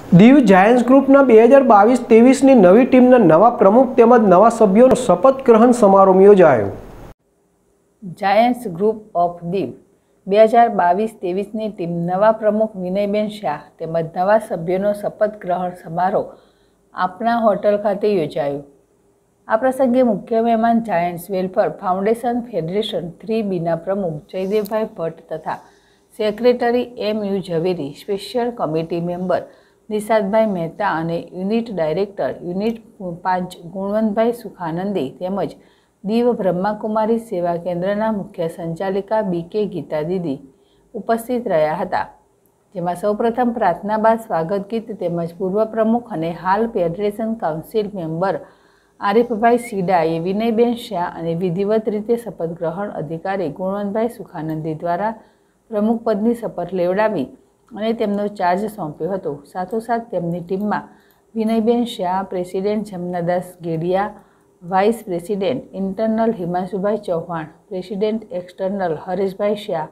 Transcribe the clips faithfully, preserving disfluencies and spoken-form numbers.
Diu Giants ગ્રુપના બે હજાર બાવીસ ત્રેવીસની નવી ટીમના નવા પ્રમુખ તેમજ નવા સભ્યોનો શપથ ગ્રહણ સમારોહ યોજાયો। જાયન્ટ્સ ગ્રુપ ઓફ દીવ બે હજાર બાવીસ ત્રેવીસની ટીમ નવા પ્રમુખ વિનયબેન શાહ તેમજ નવા સભ્યોનો શપથ ગ્રહણ સમારોહ આપણા હોટલ ખાતે યોજાયો। આ પ્રસંગે મુખ્ય મહેમાન Giants welfare foundation federation three બીના પ્રમુખ જયદેવભાઈ ભટ્ટ તથા secretary M U Zaveri, special committee member Nishadbhai Mehta અને યુનિટ ડાયરેક્ટર યુનિટ પાંચ ગુણવંતભાઈ સુખાનંદી તેમજ દીવ બ્રહ્માકુમારી સેવા કેન્દ્રના મુખ્ય સંચાલિકા બી કે ગીતા દીદી ઉપસ્થિત રહ્યા હતા, જેમાં સૌપ્રથમ પ્રાર્થના બાદ સ્વાગત ગીત તેમજ પૂર્વ પ્રમુખ અને હાલ ફેડરેશન કાઉન્સિલ મેમ્બર આરીફભાઈ સીડાએ વિનયબેન શાહ અને વિધિવત રીતે શપથ ગ્રહણ અધિકારી ગુણવંતભાઈ સુખાનંદી દ્વારા પ્રમુખ પદની શપથ લેવડાવી અને તેમનો ચાર્જ સોંપ્યો હતો। સાથોસાથ તેમની ટીમમાં Vinayben Shah, president Jamnadas Gedia, vice president internal Himanshubhai Chauhan, president external Hareshbhai Shah,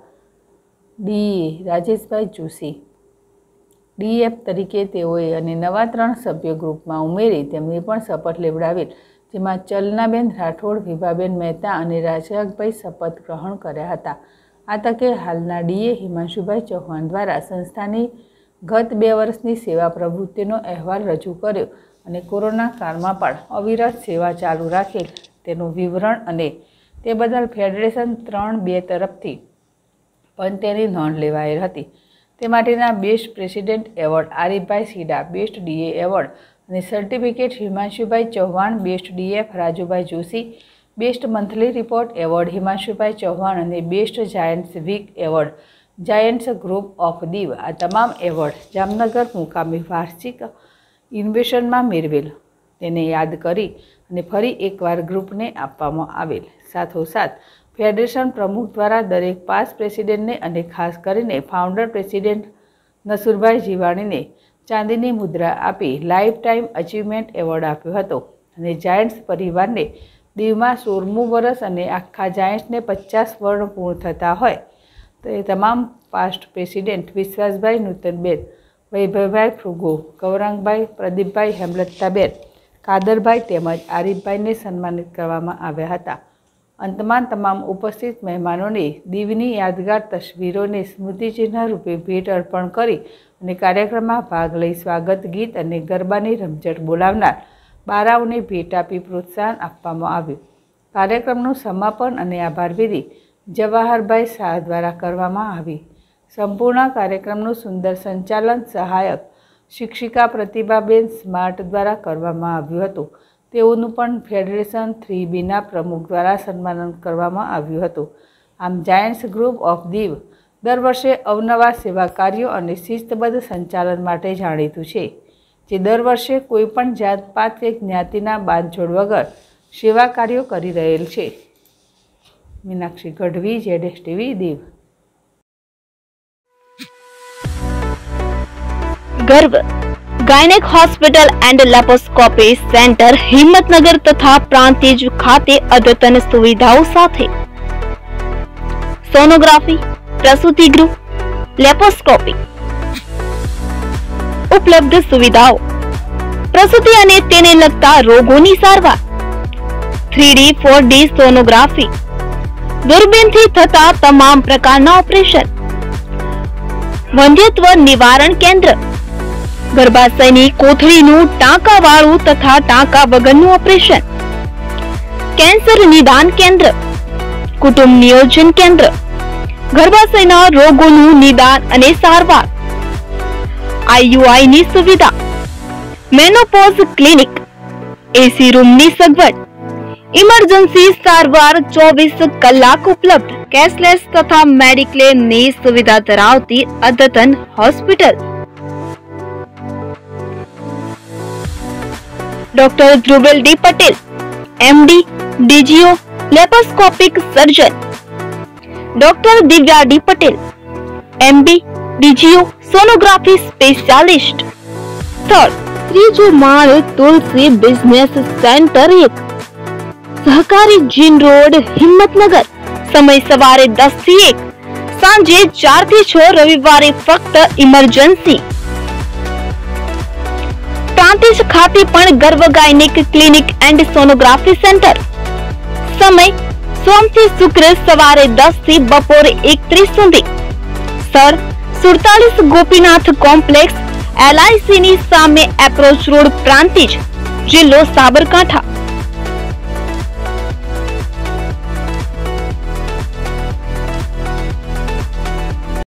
DA Rajeshbhai Joshi, DF તરીકે તેઓએ અને નવા ત્રણ સભ્યો ગ્રુપમાં ઉમેરી તેમની પણ શપથ લેવડાવેલ, જેમાં ચલનાબેન રાઠોડ, વિભાબેન મહેતા અને રાજાભાઈ શપથ ગ્રહણ કર્યા હતા। આ તકે હાલના ડીએ હિમાંશુભાઈ ચૌહાણ દ્વારા સંસ્થાની ગત બે વર્ષની સેવા પ્રવૃત્તિનો અહેવાલ રજૂ કર્યો અને કોરોના કાળમાં પણ અવિરત સેવા ચાલુ રાખેલ તેનું વિવરણ અને તે બદલ ફેડરેશન ત્રણ બે તરફથી પણ તેની નોંધ લેવાયેલ હતી। તે માટેના best president award Arifbhai Sida, best DA award અને certificate Himanshubhai Chauhan, best DF Rajubhai Joshi, best monthly report award Himanshubhai Chauhan અને best Giants week award Giants group of Diu આ તમામ એવોર્ડ જામનગર મુકામી વાર્ષિક ઇન્વેસ્ટમાં મેળવેલ તેને યાદ કરી અને ફરી એકવાર ગ્રુપને આપવામાં આવેલ। સાથોસાથ ફેડરેશન પ્રમુખ દ્વારા દરેક પાસ પ્રેસિડેન્ટને અને ખાસ કરીને ફાઉન્ડર પ્રેસિડેન્ટ નસુરભાઈ જીવાણીને ચાંદીની મુદ્રા આપી લાઈફ ટાઈમ અચીવમેન્ટ એવોર્ડ આપ્યો હતો અને જાયન્ટ્સ પરિવારને દીવમાં સોળમું વર્ષ અને આખા જાયન્ટ્સને પચાસ વર્ષ પૂર્ણ થતા હોય તો એ તમામ પાસ્ટ પ્રેસિડેન્ટ વિશ્વાસભાઈ નૂતનબેન, વૈભવભાઈ ફ્રુગો, ગૌરાંગભાઈ, પ્રદીપભાઈ, હેમલતાબેન, કાદરભાઈ તેમજ આરીફભાઈને સન્માનિત કરવામાં આવ્યા હતા। અંતમાં તમામ ઉપસ્થિત મહેમાનોને દીવની યાદગાર તસવીરોને સ્મૃતિચિહ્ન રૂપે ભેટ અર્પણ કરી અને કાર્યક્રમમાં ભાગ લઈ સ્વાગત ગીત અને ગરબાની રમઝટ બોલાવનાર બારાઓને ભેટ આપી પ્રોત્સાહન આપવામાં આવ્યું। કાર્યક્રમનું સમાપન અને આભાર વિધિ જવાહરભાઈ શાહ દ્વારા કરવામાં આવી। સંપૂર્ણ કાર્યક્રમનું સુંદર સંચાલન સહાયક શિક્ષિકા પ્રતિભાબેન સ્માર્ટ દ્વારા કરવામાં આવ્યું હતું। તેઓનું પણ ફેડરેશન થ્રી બીના પ્રમુખ દ્વારા સન્માન કરવામાં આવ્યું હતું। આમ જાયન્ટ્સ ગ્રુપ ઓફ દીવ દર વર્ષે અવનવા સેવા કાર્યો અને શિસ્તબદ્ધ સંચાલન માટે જાણીતું છે, જે દર વર્ષે કોઈપણ જાત પાત કે જ્ઞાતિના બાંધછોડ વગર સેવા કાર્યો કરી રહેલ છે। મીનાક્ષી ગઢવી, જેડેશ TV, Diu. Garv gynaec hospital and laparoscopy centre Himmatnagar तथा प्रांतिज खाते अद्यतन सुविधाओं साथे सोनोग्राफी, प्रसूति गृह, लेप्रोस्कोपी उपलब्ध सुविधाओं, प्रसूति अने तेने लगता रोगोनी सारवार, three D four D sonography, दूरबीन थी थता तमाम प्रकारना ऑपरेशन, वंध्यत्व निवारण केंद्र, गर्भाशयनी कोथळीनुं टांकावाळुं तथा टांका वगरनुं ऑपरेशन, कैंसर निदान केंद्र, कुटुंब नियोजन केंद्र, गर्भाशयना रोगोनुं निदान अने सारवार, आईयूआई नी सुविधा, मेनोपॉज क्लिनिक, एसी रूम नी सगवड, इमरजेंसी सारवार चौबीस कलाक उपलब्ध, कैशलेस तथा मेडिक्लेम नी सुविधा धरावती अद्यतन hospital. Doctor Dhruvel D Patel, MD, DGO, laparoscopic surgeon, doctor Divya D Patel, MD, DGO, sonography specialist. Third त्रीजो माळ तुलसी बिजनेस सेंटर एक, सहकारी जीन रोड, हिम्मतनगर। समय सवारे दस थी एक, सांजे चार थी छ, रविवारे फक्त इमरजेंसी। પ્રાંતિજ ખાતે પણ Garv gynaec clinic and sonography centre. સમય સોમથી શુક્ર સવારે દસ થી બપોરે એકત્રીસ સુધી। સર સુડતાલીસ ગોપીનાથ કોમ્પ્લેક્સ, એલઆઈસી ની સામે એપ્રોચ રોડ, પ્રાંતિજ, જિલ્લો સાબરકાંઠા।